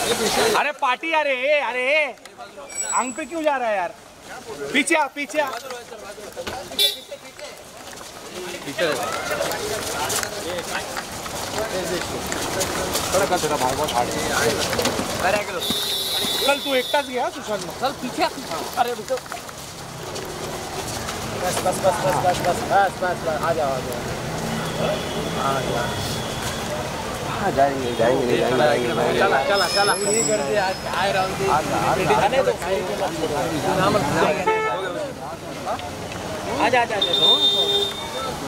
अरे पार्टी अरे अरे अंक पे क्यों जा रहा है यार? पीछे आ पीछे आ। तेरा भाई बहुत हार्ड है। कल तू एकटाच गया सुशांत में? चल पीछे। अरे रुको। बस बस बस बस बस बस बस बस बस आ जाओ आ जाओ। हाँ जाएंगे जाएंगे जाएंगे। चला चला चला। ये कर दे आज आए राउंड आने दो। आजा आजा आजा।